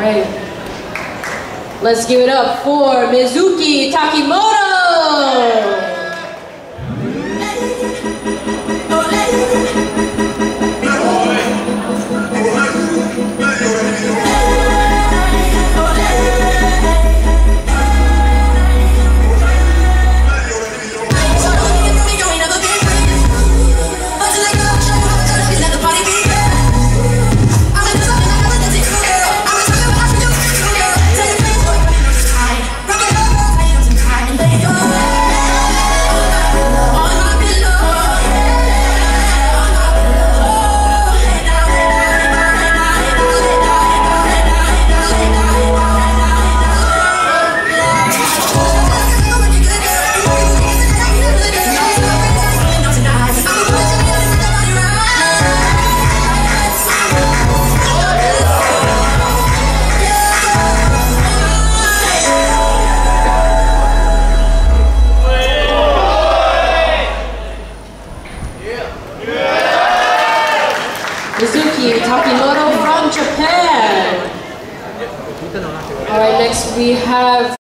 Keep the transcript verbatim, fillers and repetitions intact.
right. Let's give it up for Mizuki Takimoto! Mizuki Takimoto from Japan. All right, next we have